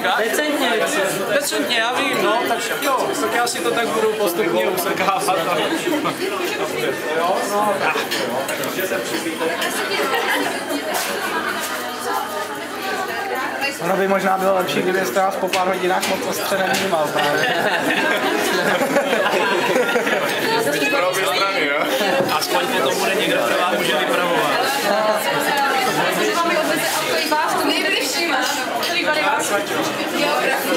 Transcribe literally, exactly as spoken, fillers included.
říkáš? Decentně. Decentně, já vím, no, tak jo, tak já si to tak budu postupně usekávat. Jo, no, tak. Ono by možná bylo lepší, kdybyste nás po pár hodinách moc ostře nevnímal právě. Pro obě strany, jo? Aspoň potom bude někdo, kdo vám může vypravovat. Máme obveze autory vás, to nejde všímat. Autory vás.